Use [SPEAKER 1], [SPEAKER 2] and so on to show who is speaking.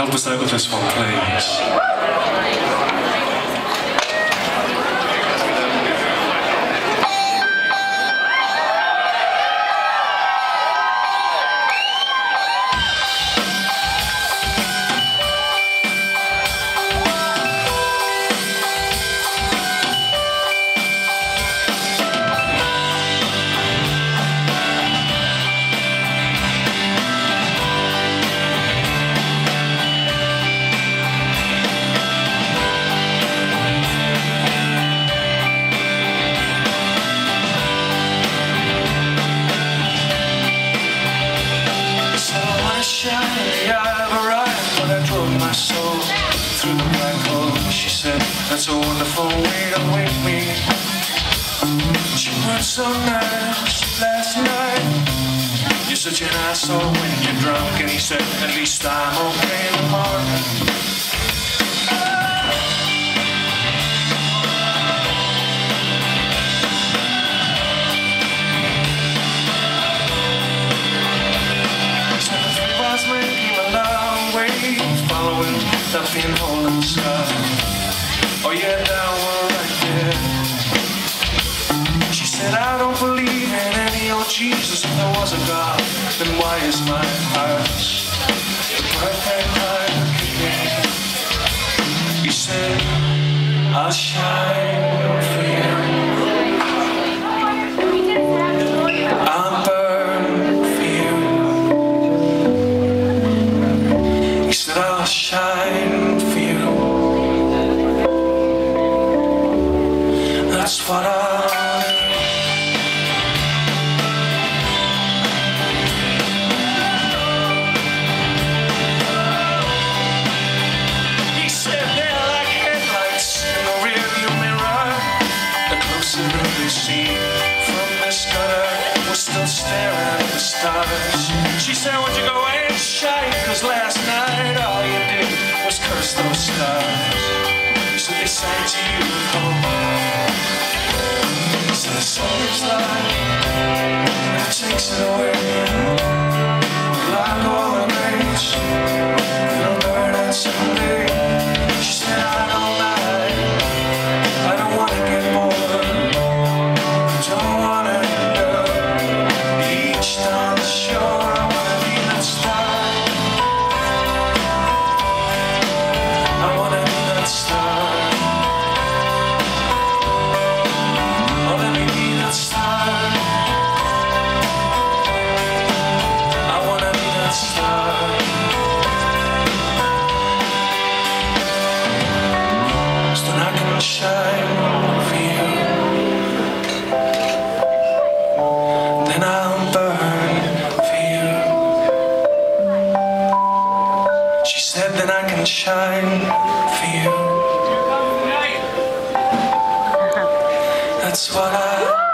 [SPEAKER 1] help us out with this one, please? My soul through the black hole. She said, that's a wonderful way to wake me. She was so nice last night. You're such an asshole when you're drunk. And he said, at least I'm okay in the morning. That pinhole in the sky. Oh yeah, that one right there. She said, I don't believe in any old Jesus. If there was a God, then why is my house the perfect light? He said, I'll shine for you. I'll burn for you. He said, I'll shine for you. That's what I'll do. He said they're like headlights in the rearview mirror. The closer that they see from this gutter, we're still staring at the stars. She said, would you go and shine? Cause last night all you did was curse those stars. So they sang to you at home. So the sun's light, it takes it away. Like all the rains, it'll burn out someday. She said, I don't mind, I don't wanna get bored, don't wanna end up beached on the shore. I wanna be that star. I wanna be that star. Oh, let me be that star. I wanna be that star. So then I can shine for you. Then I'll burn for you. She said, then I can shine for you. That's what I